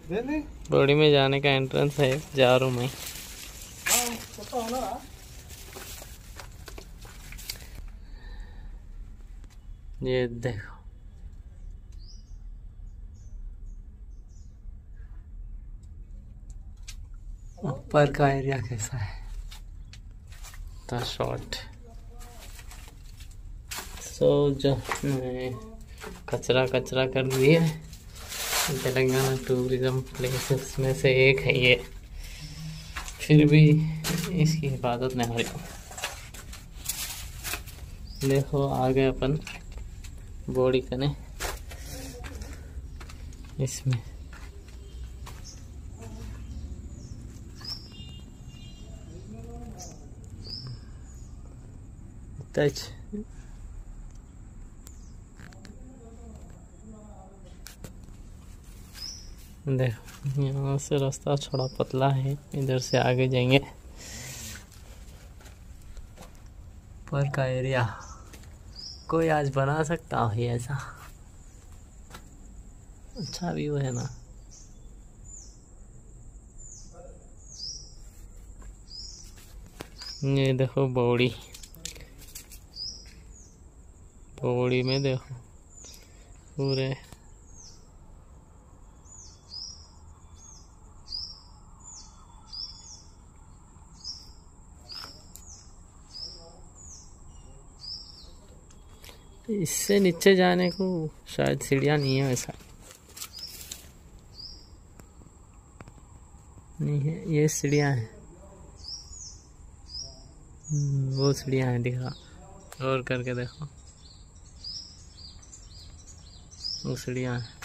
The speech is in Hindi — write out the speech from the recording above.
बॉडी में जाने का एंट्रेंस है, जा रहा हूँ मैं। ये देखो ऊपर का एरिया कैसा है, द शॉट। सो जो कचरा कर दिए, तेलंगाना टूरिज्म प्लेसेस में से एक है ये, फिर भी इसकी हिफाजत नहीं हो रही। देखो आगे अपन बॉडी कने इसमें टच। देखो यहाँ से रास्ता थोड़ा पतला है, इधर से आगे जाएंगे। पर का एरिया कोई आज बना सकता है ऐसा, अच्छा व्यू है ना। ये देखो बॉडी में देखो पूरे इससे नीचे जाने को शायद सीढ़ियाँ नहीं है, वैसा नहीं है, ये सीढ़ियाँ हैं। वो सीढ़ियाँ हैं, दिखा और करके देखो, वो सीढ़ियाँ हैं।